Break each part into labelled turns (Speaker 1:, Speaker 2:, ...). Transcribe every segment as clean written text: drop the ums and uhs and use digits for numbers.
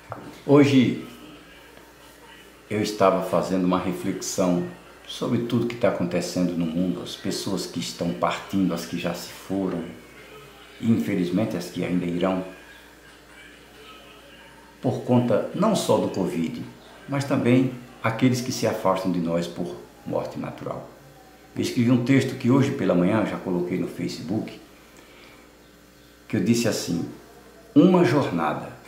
Speaker 1: Hoje eu estava fazendo uma reflexão sobre tudo que está acontecendo no mundo, as pessoas que estão partindo, as que já se foram e infelizmente as que ainda irão, por conta não só do Covid, mas também aqueles que se afastam de nós por morte natural. Eu escrevi um texto que hoje pela manhã já coloquei no Facebook, que eu disse assim: uma jornada.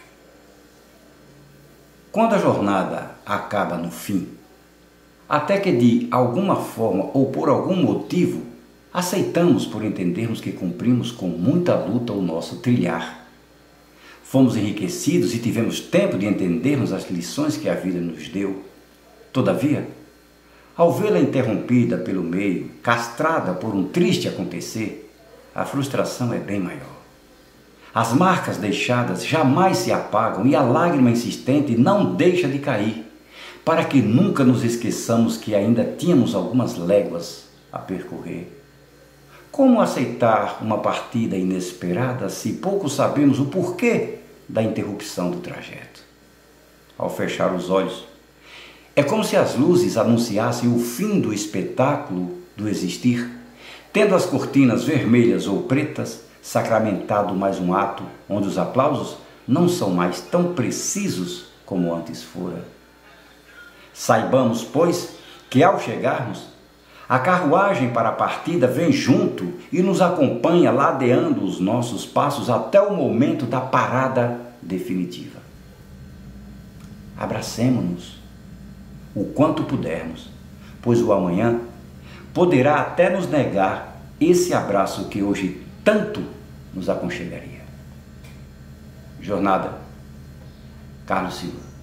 Speaker 1: Quando a jornada acaba no fim, até que de alguma forma ou por algum motivo, aceitamos por entendermos que cumprimos com muita luta o nosso trilhar. Fomos enriquecidos e tivemos tempo de entendermos as lições que a vida nos deu. Todavia, ao vê-la interrompida pelo meio, castrada por um triste acontecer, a frustração é bem maior. As marcas deixadas jamais se apagam e a lágrima insistente não deixa de cair, para que nunca nos esqueçamos que ainda tínhamos algumas léguas a percorrer. Como aceitar uma partida inesperada se pouco sabemos o porquê da interrupção do trajeto? Ao fechar os olhos, é como se as luzes anunciassem o fim do espetáculo do existir, tendo as cortinas vermelhas ou pretas sacramentado mais um ato onde os aplausos não são mais tão precisos como antes fora. Saibamos, pois, que ao chegarmos, a carruagem para a partida vem junto e nos acompanha ladeando os nossos passos até o momento da parada definitiva. Abracemo-nos o quanto pudermos, pois o amanhã poderá até nos negar esse abraço que hoje tanto nos aconchegaria. Jornada, Carlos Silva.